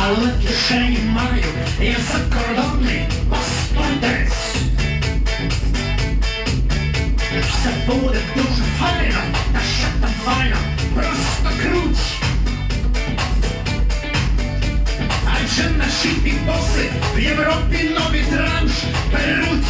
але в кишені маю я закордонний паспортець. Все буде дуже файно, та що там файно, просто круть. Адже наші бігбоси в Європі новий транш беруть.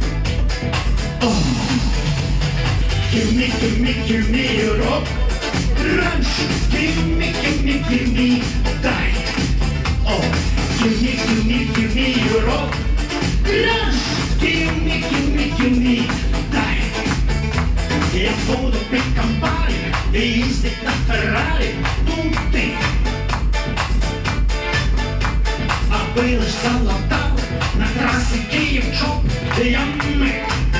Give me, give me, give me Europe. Транш, give me, give me, give me, дай. Give me, give me, give me Europe. Транш, give me, give me, give me, дай. Я буду пить компані і їздить на Феррарі туди. Аби лиш залатали на трасі Київ-Чоп ями.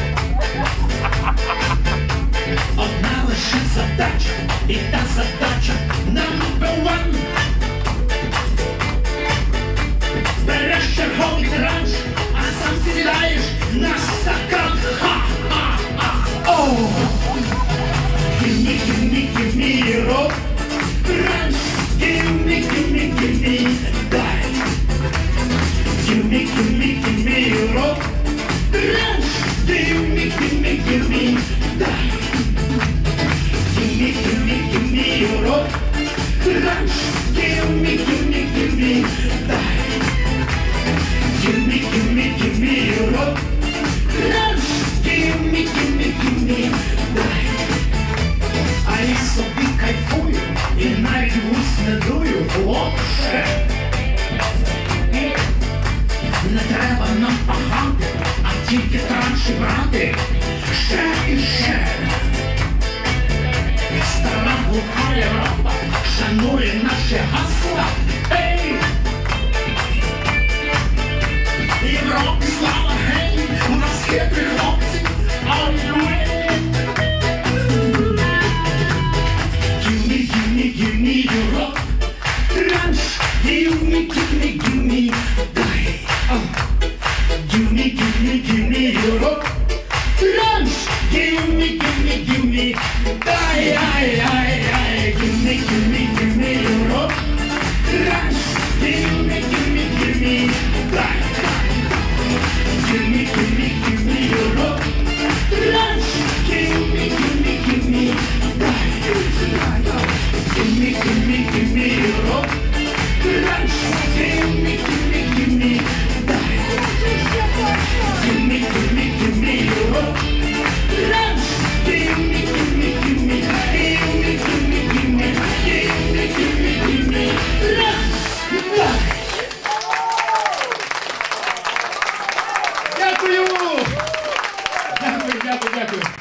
Одна лише задача, і та задача number one. Береш черговий транш, а сам сідаєш на стакан. Give me, give me, give me Europe. Транш, give me, give me, give me, дай. Give me, give me, give me Europe. Транш, give me, give me, give me, дай. Give me, give me, give me Europe. Транш, give me, give me, give me, дай. Give me, give me, give me Europe. Транш, give me, give me, give me, дай. А я собі кайфую і навіть вусь не дую, хлопче. Не треба нам пахати, а тільки транші брати ще і ще. Стара глуха Європа шанує